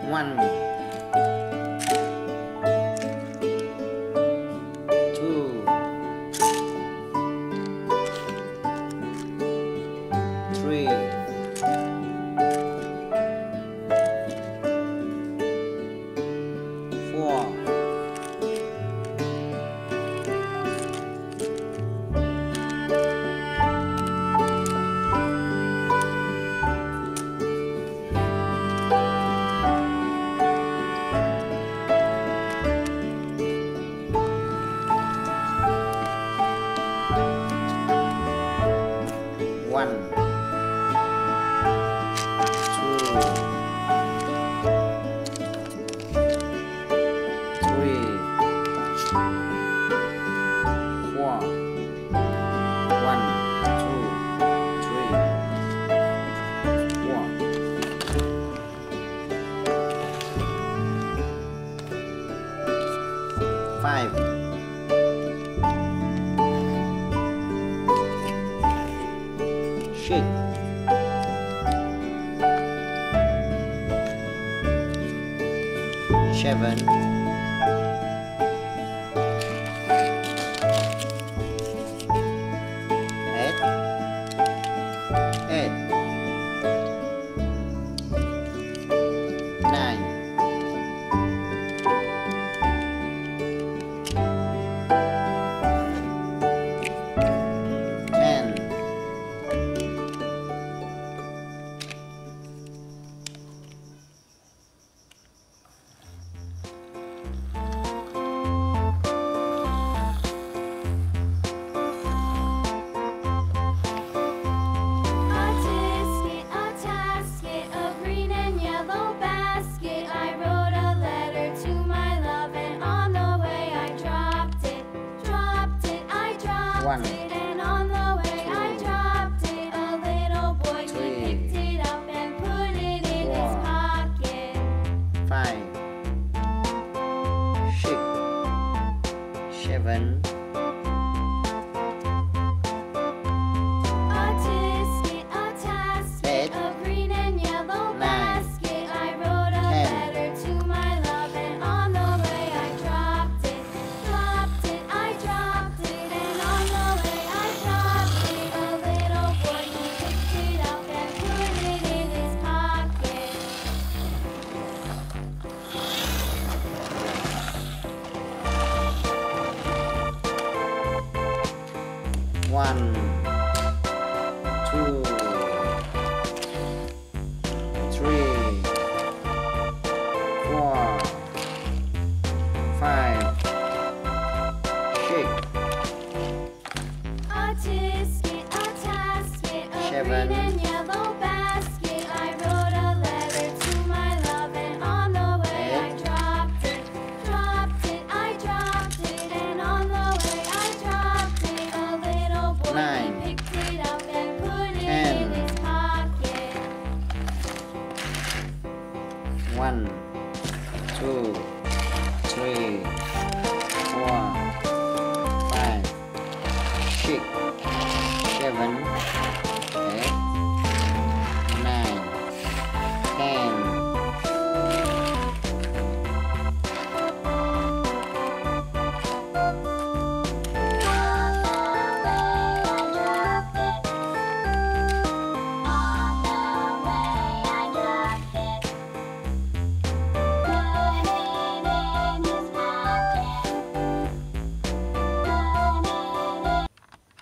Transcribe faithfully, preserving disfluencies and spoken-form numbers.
One, two, three, four, one, two, three, four, one, two, three, four, five, six, seven, eight, eight, nine, ten, one, and on the way I dropped it. A little boy he picked it up and put it in his pocket. five, six, seven, A tisket, a tasket, eight, a green and yellow nine, basket. I wrote a ten, letter to my love, and on the way I dropped it, dropped it, I dropped it, and on the way I dropped it. A little boy he picked it up and put it in his pocket. one, two, three, four, five, six, A tisket, a tasket, a Seven. green and yellow basket. I wrote a letter to my love, and on the way I Eight. dropped it, dropped it, I dropped it, and on the way I dropped it. A little boy Nine. he picked it up and put it Ten. in his pocket. one, two, three, four, five, six, seven, eight, nine, ten.